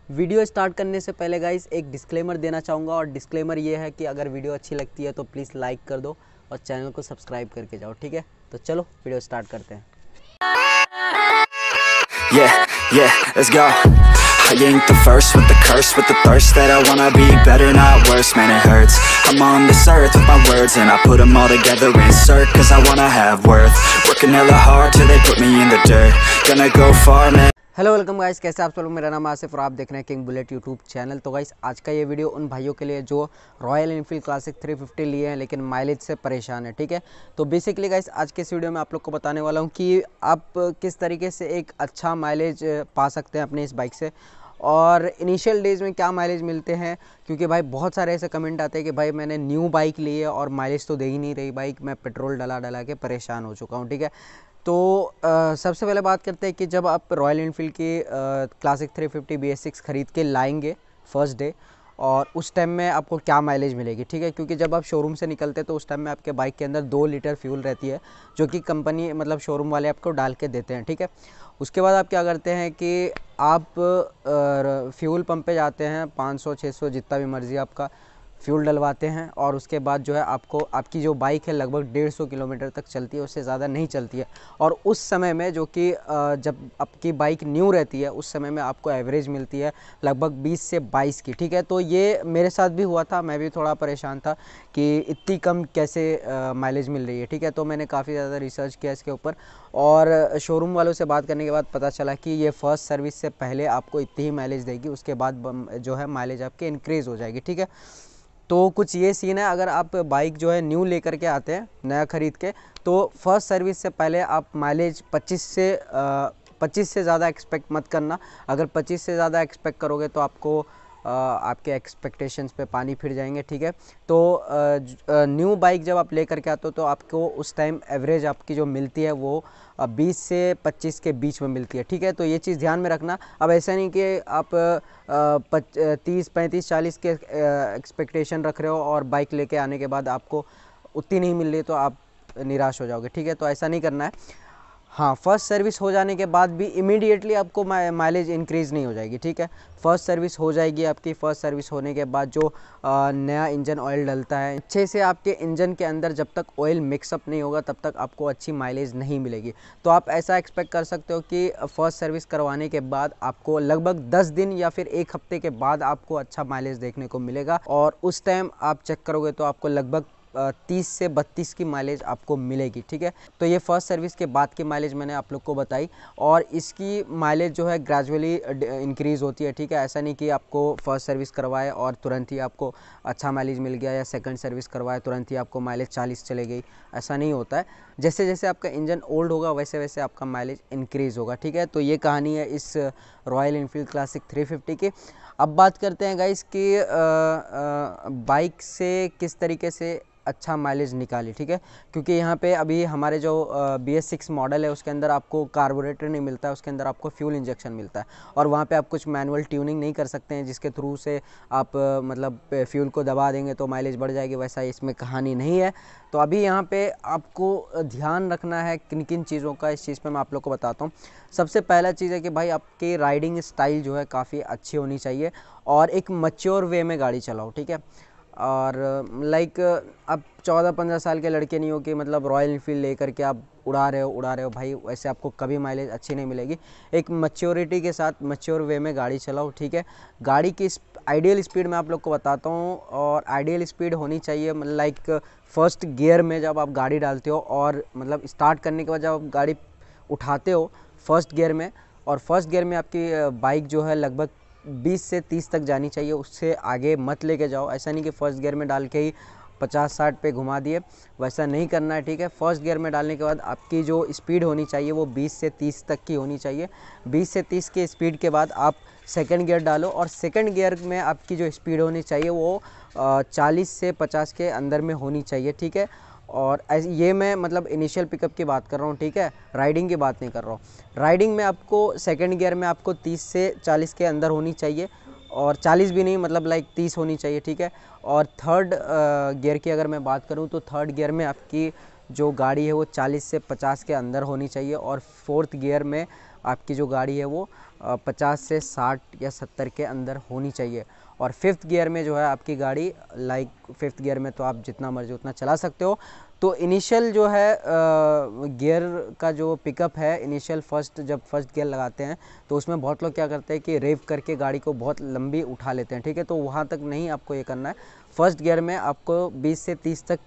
Video start करने से पहले गाइस एक डिस्क्लेमर देना चाहूँगा और डिस्क्लेमर ये है कि अगर वीडियो अच्छी लगती है तो प्लीज़ लाइक कर दो और चैनल को सब्सक्राइब करके जाओ, ठीक है। तो चलो वीडियो स्टार्ट करते हैं। Let's go. I ain't the first with the curse, with the thirst that I wanna be better, not worse, man it hurts. I'm on this earth with my words and I put them all together, insert, cause I wanna have worth. Working hella hard till they put me in the dirt. Gonna go far, man. Hello welcome guys, कैसे आप सब लोग। मेरा नाम आसिफ और आप देख रहे हैं किंग बुलेट यूट्यूब चैनल। तो गाइस आज का ये वीडियो उन भाइयों के लिए जो रॉयल एनफील्ड क्लासिक 350 लिए हैं लेकिन माइलेज से परेशान है, ठीक है। तो बेसिकली गाइस आज के इस वीडियो में आप लोग को बताने वाला हूँ कि आप किस तरीके से एक अच्छा माइलेज पा सकते हैं अपने इस बाइक से और इनिशियल डेज में क्या माइलेज मिलते हैं। क्योंकि भाई बहुत सारे ऐसे कमेंट आते हैं कि भाई मैंने न्यू बाइक ली है और माइलेज तो दे ही नहीं रही बाइक, मैं पेट्रोल डला के परेशान हो चुका हूँ, ठीक है। तो सबसे पहले बात करते हैं कि जब आप रॉयल एनफील्ड की क्लासिक 350 BS6 ख़रीद के लाएंगे फर्स्ट डे और उस टाइम में आपको क्या माइलेज मिलेगी, ठीक है। क्योंकि जब आप शोरूम से निकलते तो उस टाइम में आपके बाइक के अंदर 2 लीटर फ्यूल रहती है जो कि कंपनी मतलब शोरूम वाले आपको डाल के देते हैं, ठीक है। उसके बाद आप क्या करते हैं कि आप फ्यूल पंप पे जाते हैं, 500-600 जितना भी मर्ज़ी आपका फ्यूल डलवाते हैं और उसके बाद जो है आपको आपकी जो बाइक है लगभग 150 किलोमीटर तक चलती है, उससे ज़्यादा नहीं चलती है। और उस समय में जो कि जब आपकी बाइक न्यू रहती है उस समय में आपको एवरेज मिलती है लगभग 20 से 22 की, ठीक है। तो ये मेरे साथ भी हुआ था, मैं भी थोड़ा परेशान था कि इतनी कम कैसे माइलेज मिल रही है, ठीक है। तो मैंने काफ़ी ज़्यादा रिसर्च किया इसके ऊपर और शोरूम वालों से बात करने के बाद पता चला कि ये फ़र्स्ट सर्विस से पहले आपको इतनी ही माइलेज देगी, उसके बाद जो है माइलेज आपके इंक्रीज़ हो जाएगी, ठीक है। तो कुछ ये सीन है, अगर आप बाइक जो है न्यू लेकर के आते हैं नया ख़रीद के तो फर्स्ट सर्विस से पहले आप माइलेज 25 से ज़्यादा एक्सपेक्ट मत करना। अगर 25 से ज़्यादा एक्सपेक्ट करोगे तो आपको आपके एक्सपेक्टेशंस पे पानी फिर जाएंगे, ठीक है। तो न्यू बाइक जब आप लेकर के आते हो तो आपको उस टाइम एवरेज आपकी जो मिलती है वो 20 से 25 के बीच में मिलती है, ठीक है। तो ये चीज़ ध्यान में रखना। अब ऐसा नहीं कि आप 30, 35, 40 के एक्सपेक्टेशन रख रहे हो और बाइक लेके आने के बाद आपको उतनी नहीं मिल रही तो आप निराश हो जाओगे, ठीक है। तो ऐसा नहीं करना है। हाँ, फर्स्ट सर्विस हो जाने के बाद भी इमीडिएटली आपको माइलेज इंक्रीज़ नहीं हो जाएगी, ठीक है। फर्स्ट सर्विस हो जाएगी आपकी। फर्स्ट सर्विस होने के बाद जो नया इंजन ऑयल डलता है अच्छे से आपके इंजन के अंदर जब तक ऑयल मिक्सअप नहीं होगा तब तक आपको अच्छी माइलेज नहीं मिलेगी। तो आप ऐसा एक्सपेक्ट कर सकते हो कि फ़र्स्ट सर्विस करवाने के बाद आपको लगभग 10 दिन या फिर 1 हफ्ते के बाद आपको अच्छा माइलेज देखने को मिलेगा और उस टाइम आप चेक करोगे तो आपको लगभग 30 से 32 की माइलेज आपको मिलेगी, ठीक है। तो ये फर्स्ट सर्विस के बाद की माइलेज मैंने आप लोग को बताई और इसकी माइलेज जो है ग्रेजुअली इंक्रीज़ होती है, ठीक है। ऐसा नहीं कि आपको फर्स्ट सर्विस करवाए और तुरंत ही आपको अच्छा माइलेज मिल गया या सेकंड सर्विस करवाए तुरंत ही आपको माइलेज 40 चले गई, ऐसा नहीं होता है। जैसे जैसे आपका इंजन ओल्ड होगा वैसे वैसे आपका माइलेज इंक्रीज़ होगा, ठीक है। तो ये कहानी है इस रॉयल एनफील्ड क्लासिक 350 की। अब बात करते हैं गाइस कि बाइक से किस तरीके से अच्छा माइलेज निकाली, ठीक है। क्योंकि यहाँ पे अभी हमारे जो BS6 मॉडल है उसके अंदर आपको कार्बोरेटर नहीं मिलता है, उसके अंदर आपको फ्यूल इंजेक्शन मिलता है और वहाँ पे आप कुछ मैनुअल ट्यूनिंग नहीं कर सकते हैं जिसके थ्रू से आप मतलब फ्यूल को दबा देंगे तो माइलेज बढ़ जाएगी, वैसा इसमें कहानी नहीं है। तो अभी यहाँ पे आपको ध्यान रखना है किन किन चीज़ों का, इस चीज़ पर मैं आप लोग को बताता हूँ। सबसे पहला चीज़ है कि भाई आपकी राइडिंग स्टाइल जो है काफ़ी अच्छी होनी चाहिए और एक मैच्योर वे में गाड़ी चलाओ, ठीक है। और लाइक अब 14-15 साल के लड़के नहीं हो कि मतलब रॉयल एनफील्ड लेकर के आप उड़ा रहे हो भाई, वैसे आपको कभी माइलेज अच्छी नहीं मिलेगी। एक मैच्योरिटी के साथ मैच्योर वे में गाड़ी चलाओ, ठीक है। गाड़ी की आइडियल स्पीड मैं आप लोग को बताता हूँ और आइडियल स्पीड होनी चाहिए लाइक फर्स्ट गियर में जब आप गाड़ी डालते हो और मतलब स्टार्ट करने के बाद जब आप गाड़ी उठाते हो फर्स्ट गियर में और फर्स्ट गियर में आपकी बाइक जो है लगभग 20 से 30 तक जानी चाहिए, उससे आगे मत लेके जाओ। ऐसा नहीं कि फ़र्स्ट गियर में डाल के ही 50-60 पे घुमा दिए, वैसा नहीं करना है, ठीक है। फर्स्ट गियर में डालने के बाद आपकी जो स्पीड होनी चाहिए वो 20 से 30 तक की होनी चाहिए। 20 से 30 की स्पीड के बाद आप सेकंड गियर डालो और सेकंड गियर में आपकी जो स्पीड होनी चाहिए वो 40 से 50 के अंदर में होनी चाहिए, ठीक है। और ये मैं मतलब इनिशियल पिकअप की बात कर रहा हूँ, ठीक है, राइडिंग की बात नहीं कर रहा हूँ। राइडिंग में आपको सेकंड गियर में आपको 30 से 40 के अंदर होनी चाहिए और 40 भी नहीं मतलब लाइक 30 होनी चाहिए, ठीक है। और थर्ड गियर की अगर मैं बात करूँ तो थर्ड गियर में आपकी जो गाड़ी है वो 40 से 50 के अंदर होनी चाहिए और फोर्थ गियर में आपकी जो गाड़ी है वो 50 से 60 या 70 के अंदर होनी चाहिए। और फिफ्थ गियर में जो है आपकी गाड़ी लाइक फिफ्थ गियर में तो आप जितना मर्जी उतना चला सकते हो। तो इनिशियल जो है गियर का जो पिकअप है, इनिशियल जब फर्स्ट गियर लगाते हैं तो उसमें बहुत लोग क्या करते हैं कि रेव करके गाड़ी को बहुत लंबी उठा लेते हैं, ठीक है। तो वहाँ तक नहीं आपको ये करना है। फर्स्ट गियर में आपको 20 से 30 तक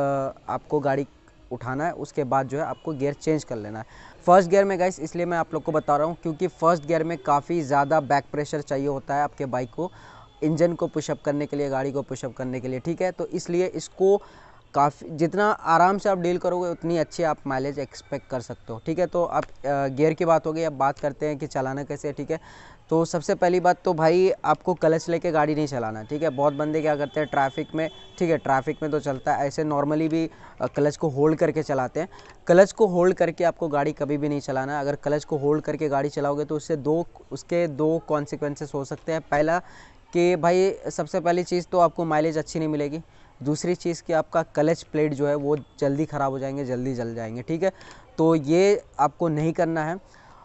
आपको गाड़ी उठाना है, उसके बाद जो है आपको गियर चेंज कर लेना है। फर्स्ट गियर में गाइस इसलिए मैं आप लोग को बता रहा हूँ क्योंकि फर्स्ट गियर में काफ़ी ज़्यादा बैक प्रेशर चाहिए होता है आपके बाइक को, इंजन को पुशअप करने के लिए, गाड़ी को पुशअप करने के लिए, ठीक है। तो इसलिए इसको काफ़ी जितना आराम से आप डील करोगे उतनी अच्छी आप माइलेज एक्सपेक्ट कर सकते हो, ठीक है। तो आप गियर की बात हो गई, अब बात करते हैं कि चलाना कैसे है, ठीक है। तो सबसे पहली बात तो भाई आपको क्लच लेके गाड़ी नहीं चलाना, ठीक है। बहुत बंदे क्या करते हैं ट्रैफिक में, ठीक है, ट्रैफिक में तो चलता है, ऐसे नॉर्मली भी क्लच को होल्ड करके चलाते हैं। क्लच को होल्ड करके आपको गाड़ी कभी भी नहीं चलाना है। अगर क्लच को होल्ड करके गाड़ी चलाओगे तो उसके दो कॉन्सिक्वेंसेस हो सकते हैं। पहला कि भाई सबसे पहली चीज़ तो आपको माइलेज अच्छी नहीं मिलेगी। दूसरी चीज़ कि आपका क्लच प्लेट जो है वो जल्दी ख़राब हो जाएंगे, जल्दी जल जाएंगे, ठीक है। तो ये आपको नहीं करना है।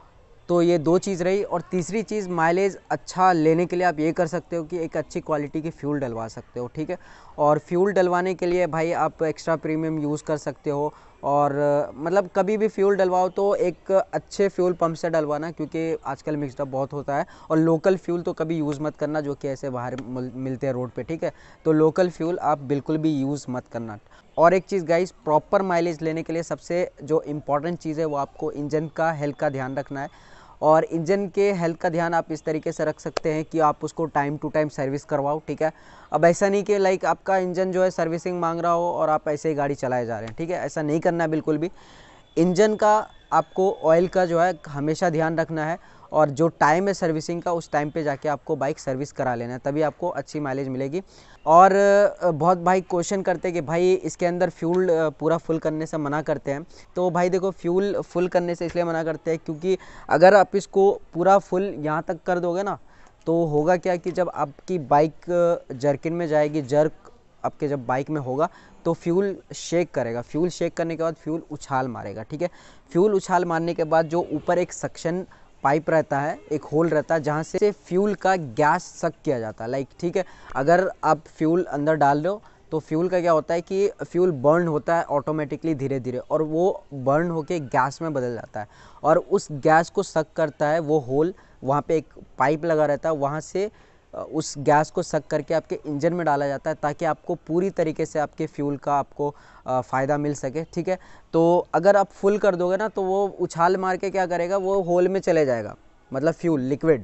तो ये दो चीज़ रही। और तीसरी चीज़, माइलेज अच्छा लेने के लिए आप ये कर सकते हो कि एक अच्छी क्वालिटी की फ्यूल डलवा सकते हो, ठीक है। और फ्यूल डलवाने के लिए भाई आप एक्स्ट्रा प्रीमियम यूज़ कर सकते हो। और मतलब कभी भी फ्यूल डलवाओ तो एक अच्छे फ्यूल पंप से डलवाना, क्योंकि आजकल मिक्सडअप बहुत होता है। और लोकल फ्यूल तो कभी यूज़ मत करना जो कि ऐसे बाहर मिलते हैं रोड पे, ठीक है। तो लोकल फ्यूल आप बिल्कुल भी यूज़ मत करना। और एक चीज़ गाइस, प्रॉपर माइलेज लेने के लिए सबसे जो इम्पॉर्टेंट चीज़ है वो आपको इंजन का हेल्थ का ध्यान रखना है। और इंजन के हेल्थ का ध्यान आप इस तरीके से रख सकते हैं कि आप उसको टाइम टू टाइम सर्विस करवाओ, ठीक है। अब ऐसा नहीं कि लाइक आपका इंजन जो है सर्विसिंग मांग रहा हो और आप ऐसे ही गाड़ी चलाए जा रहे हैं, ठीक है। ऐसा नहीं करना है बिल्कुल भी। इंजन का आपको ऑयल का जो है हमेशा ध्यान रखना है। और जो टाइम है सर्विसिंग का, उस टाइम पे जाके आपको बाइक सर्विस करा लेना है, तभी आपको अच्छी माइलेज मिलेगी। और बहुत भाई क्वेश्चन करते हैं कि भाई इसके अंदर फ्यूल पूरा फुल करने से मना करते हैं। तो भाई देखो, फ्यूल फुल करने से इसलिए मना करते हैं क्योंकि अगर आप इसको पूरा फुल यहाँ तक कर दोगे ना, तो होगा क्या कि जब आपकी बाइक जर्किन में जाएगी, जर्क आपके जब बाइक में होगा तो फ्यूल शेक करेगा। फ्यूल शेक करने के बाद फ्यूल उछाल मारेगा, ठीक है। फ्यूल उछाल मारने के बाद जो ऊपर एक सक्शन पाइप रहता है, एक होल रहता है जहाँ से फ्यूल का गैस सक किया जाता है, लाइक, ठीक है। अगर आप फ्यूल अंदर डाल रहे हो तो फ्यूल का क्या होता है कि फ्यूल बर्न होता है ऑटोमेटिकली धीरे धीरे, और वो बर्न होके गैस में बदल जाता है। और उस गैस को सक करता है वो होल, वहाँ पे एक पाइप लगा रहता है, वहाँ से उस गैस को सक करके आपके इंजन में डाला जाता है ताकि आपको पूरी तरीके से आपके फ्यूल का आपको फ़ायदा मिल सके, ठीक है। तो अगर आप फुल कर दोगे ना तो वो उछाल मार के क्या करेगा, वो होल में चले जाएगा, मतलब फ्यूल लिक्विड,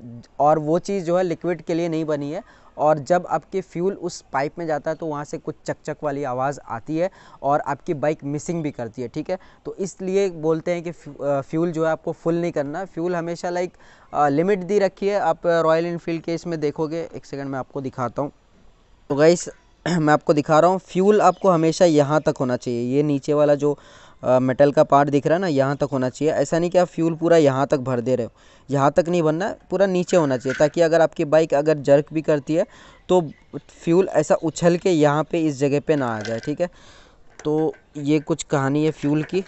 और वो चीज़ जो है लिक्विड के लिए नहीं बनी है। और जब आपके फ्यूल उस पाइप में जाता है तो वहाँ से कुछ चक चक वाली आवाज़ आती है और आपकी बाइक मिसिंग भी करती है, ठीक है। तो इसलिए बोलते हैं कि फ्यूल जो है आपको फुल नहीं करना। फ्यूल हमेशा लाइक लिमिट दी रखी है। आप रॉयल इनफील्ड के इसमें देखोगे, एक सेकंड मैं आपको दिखाता हूँ। तो गाइस मैं आपको दिखा रहा हूँ, फ्यूल आपको हमेशा यहाँ तक होना चाहिए। ये नीचे वाला जो मेटल का पार्ट दिख रहा है ना, यहाँ तक होना चाहिए। ऐसा नहीं कि आप फ्यूल पूरा यहाँ तक भर दे रहे हो, यहाँ तक नहीं भरना है, पूरा नीचे होना चाहिए, ताकि अगर आपकी बाइक अगर जर्क भी करती है तो फ्यूल ऐसा उछल के यहाँ पे इस जगह पे ना आ जाए, ठीक है। तो ये कुछ कहानी है फ्यूल की।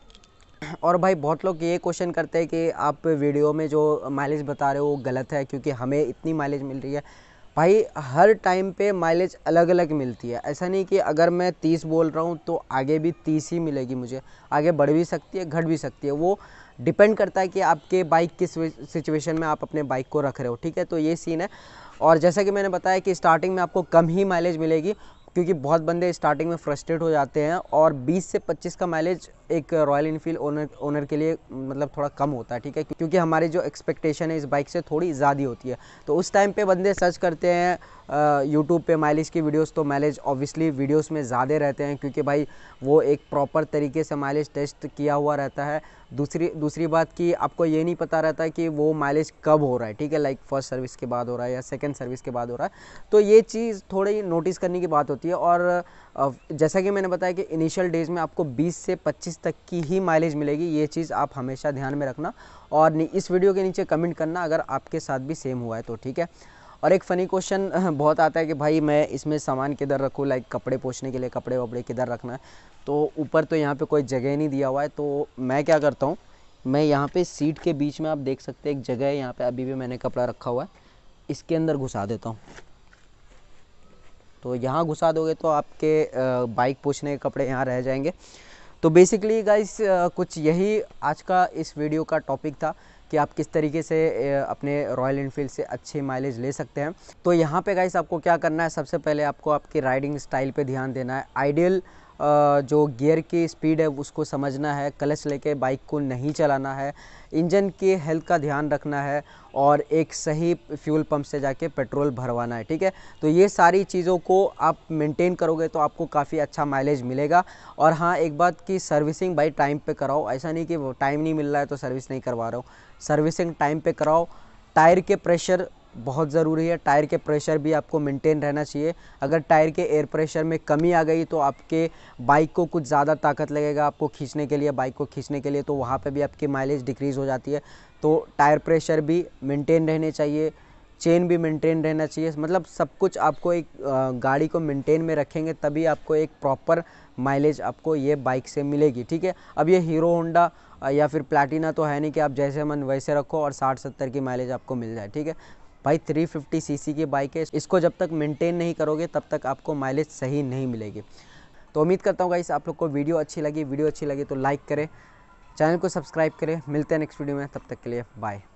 और भाई बहुत लोग ये क्वेश्चन करते हैं कि आप वीडियो में जो माइलेज बता रहे हो वो गलत है क्योंकि हमें इतनी माइलेज मिल रही है। भाई हर टाइम पे माइलेज अलग अलग मिलती है। ऐसा नहीं कि अगर मैं 30 बोल रहा हूँ तो आगे भी 30 ही मिलेगी मुझे, आगे बढ़ भी सकती है, घट भी सकती है। वो डिपेंड करता है कि आपके बाइक किस सिचुएशन में आप अपने बाइक को रख रहे हो, ठीक है। तो ये सीन है। और जैसा कि मैंने बताया कि स्टार्टिंग में आपको कम ही माइलेज मिलेगी क्योंकि बहुत बंदे स्टार्टिंग में फ्रस्ट्रेट हो जाते हैं। और 20 से 25 का माइलेज एक रॉयल इनफील्ड ओनर के लिए मतलब थोड़ा कम होता है, ठीक है, क्योंकि हमारी जो एक्सपेक्टेशन है इस बाइक से थोड़ी ज़्यादा होती है। तो उस टाइम पे बंदे सर्च करते हैं यूट्यूब पे माइलेज की वीडियोस, तो माइलेज ऑब्वियसली वीडियोस में ज़्यादा रहते हैं क्योंकि भाई वो एक प्रॉपर तरीके से माइलेज टेस्ट किया हुआ रहता है। दूसरी बात कि आपको ये नहीं पता रहता है कि वो माइलेज कब हो रहा है, ठीक है, लाइक फर्स्ट सर्विस के बाद हो रहा है या सेकंड सर्विस के बाद हो रहा है। तो ये चीज़ थोड़ी नोटिस करने की बात होती है। और जैसा कि मैंने बताया कि इनिशियल डेज में आपको 20 से 25 तक की ही माइलेज मिलेगी, ये चीज़ आप हमेशा ध्यान में रखना। और इस वीडियो के नीचे कमेंट करना अगर आपके साथ भी सेम हुआ है तो, ठीक है। और एक फ़नी क्वेश्चन बहुत आता है कि भाई मैं इसमें सामान किधर रखूँ, लाइक कपड़े पोंछने के लिए कपड़े वपड़े किधर रखना है। तो ऊपर तो यहाँ पे कोई जगह नहीं दिया हुआ है, तो मैं क्या करता हूँ मैं यहाँ पे सीट के बीच में आप देख सकते हैं एक जगह है, यहाँ पे अभी भी मैंने कपड़ा रखा हुआ है, इसके अंदर घुसा देता हूँ। तो यहाँ घुसा दोगे तो आपके बाइक पोंछने के कपड़े यहाँ रह जाएंगे। तो बेसिकली गाइस कुछ यही आज का इस वीडियो का टॉपिक था कि आप किस तरीके से अपने रॉयल एनफील्ड से अच्छी माइलेज ले सकते हैं। तो यहाँ पे गाइस आपको क्या करना है, सबसे पहले आपको आपकी राइडिंग स्टाइल पे ध्यान देना है। आइडियल जो गियर की स्पीड है उसको समझना है, क्लच लेके बाइक को नहीं चलाना है, इंजन की हेल्थ का ध्यान रखना है और एक सही फ्यूल पंप से जाके पेट्रोल भरवाना है। ठीक है, तो ये सारी चीज़ों को आप मेंटेन करोगे तो आपको काफ़ी अच्छा माइलेज मिलेगा। और हाँ, एक बात की सर्विसिंग भाई टाइम पे कराओ, ऐसा नहीं कि वो टाइम नहीं मिल रहा है तो सर्विस नहीं करवा रहा हूँ, सर्विसिंग टाइम पे कराओ। टायर के प्रेशर बहुत ज़रूरी है, टायर के प्रेशर भी आपको मेंटेन रहना चाहिए। अगर टायर के एयर प्रेशर में कमी आ गई तो आपके बाइक को कुछ ज़्यादा ताकत लगेगा आपको खींचने के लिए, बाइक को खींचने के लिए, तो वहाँ पे भी आपकी माइलेज डिक्रीज़ हो जाती है। तो टायर प्रेशर भी मेंटेन रहने चाहिए, चेन भी मेंटेन रहना चाहिए, मतलब सब कुछ आपको एक गाड़ी को मेंटेन में रखेंगे तभी आपको एक प्रॉपर माइलेज आपको ये बाइक से मिलेगी। ठीक है, अब ये हीरो होंडा या फिर प्लैटिना तो है नहीं कि आप जैसे मन वैसे रखो और 60-70 की माइलेज आपको मिल जाए। ठीक है भाई, 350 सीसी की बाइक है, इसको जब तक मेंटेन नहीं करोगे तब तक आपको माइलेज सही नहीं मिलेगी। तो उम्मीद करता हूँ गाइस आप लोग को वीडियो अच्छी लगी तो लाइक करें, चैनल को सब्सक्राइब करें। मिलते हैं नेक्स्ट वीडियो में, तब तक के लिए बाय।